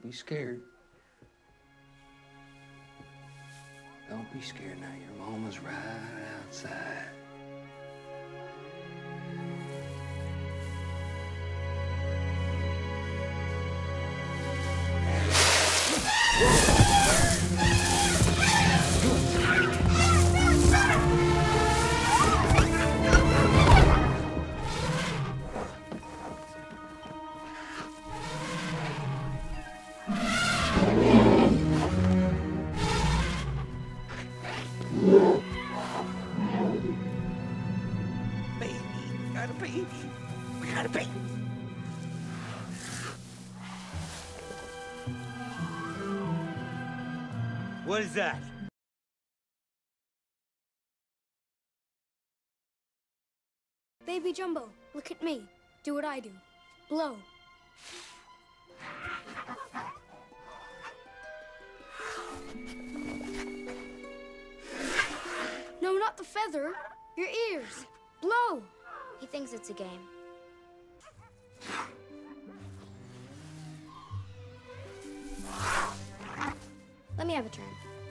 be scared. Don't be scared now. Your mama's right outside. We got a baby. What is that? Baby Jumbo, look at me. Do what I do. Blow. No, not the feather. Your ears. Blow. He thinks it's a game. Let me have a turn.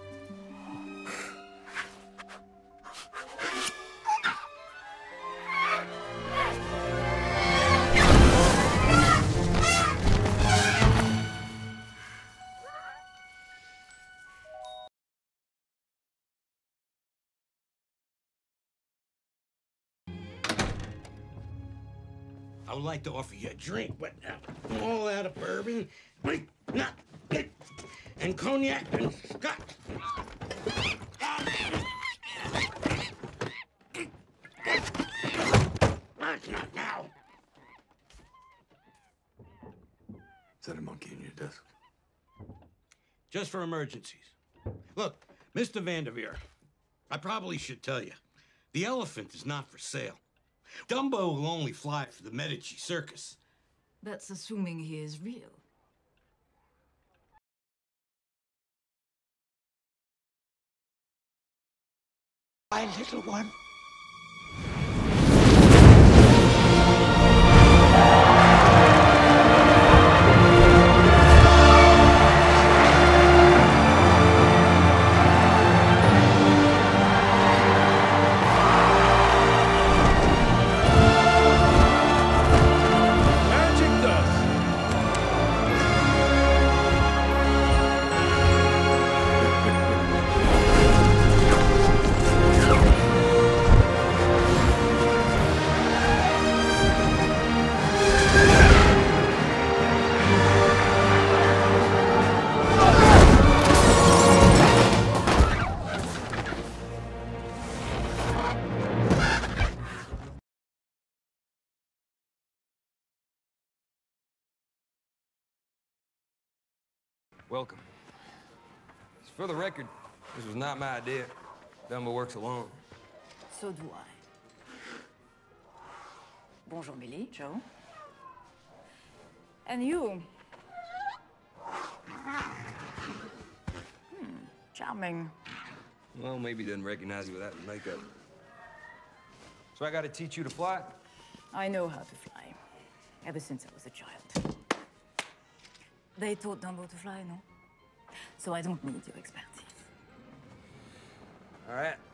I would like to offer you a drink, but all out of bourbon, and cognac and scotch. Not now. Is that a monkey in your desk? Just for emergencies. Look, Mr. Vanderveer, I probably should tell you, the elephant is not for sale. Dumbo will only fly for the Medici circus. That's assuming he is real. My little one. Welcome. Just for the record, this was not my idea. Dumbo works alone. So do I. Bonjour, Billy, Joe. And you? Charming. Well, maybe he doesn't recognize you without his makeup. So I gotta teach you to fly? I know how to fly. Ever since I was a child. They taught Dumbo to fly, no? So I don't need your expertise. All right.